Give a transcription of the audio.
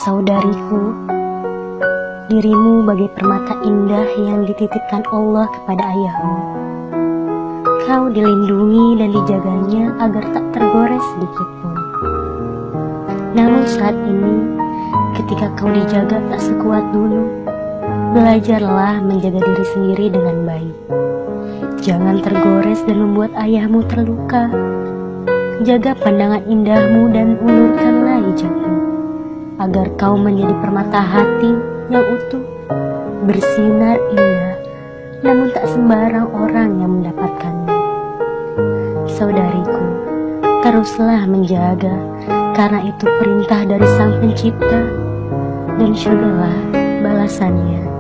Saudariku, dirimu bagai permata indah yang dititipkan Allah kepada ayahmu. Kau dilindungi dan dijaganya agar tak tergores sedikitpun. Namun saat ini, ketika kau dijaga tak sekuat dulu, belajarlah menjaga diri sendiri dengan baik. Jangan tergores dan membuat ayahmu terluka. Jaga pandangan indahmu dan ulurkanlah hijabmu, agar kau menjadi permata hati yang utuh, bersinar indah, namun tak sembarang orang yang mendapatkannya. Saudariku, teruslah menjaga, karena itu perintah dari Sang Pencipta, dan syukurlah balasannya.